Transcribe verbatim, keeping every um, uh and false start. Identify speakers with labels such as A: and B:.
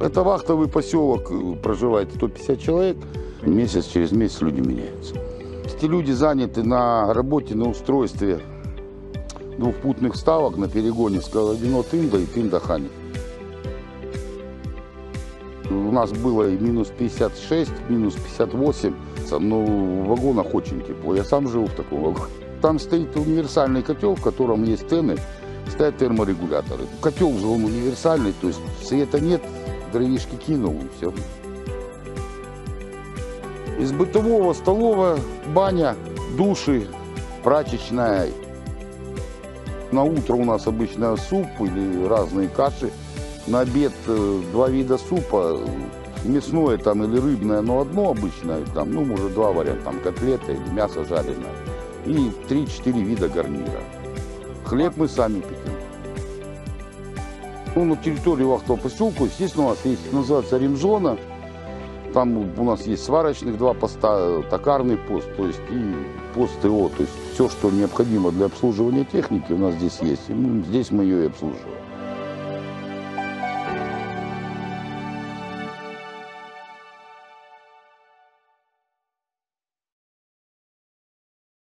A: Это вахтовый поселок, проживает сто пятьдесят человек. Месяц через месяц люди меняются. Эти люди заняты на работе, на устройстве двухпутных ставок на перегоне с Скалодино-Тында и Тында-Хани. У нас было и минус пятьдесят шесть, минус пятьдесят восемь, но в вагонах очень тепло. Я сам живу в таком вагоне. Там стоит универсальный котел, в котором есть тены, стоят терморегуляторы. Котел же он универсальный, то есть света нет, дровишки кинул и все. Из бытового столовая, баня, души, прачечная. На утро у нас обычно суп или разные каши. На обед два вида супа, мясное там или рыбное, но одно обычное, там, ну, может, два варианта, там, котлета или мясо жареное. И три-четыре вида гарнира. Хлеб мы сами пекем. Ну, на территории вахтового поселка, естественно, у нас есть, называется ремзона. Там у нас есть сварочных два поста, токарный пост, то есть и пост ТО. То есть все, что необходимо для обслуживания техники, у нас здесь есть. И мы, здесь мы ее и обслуживаем.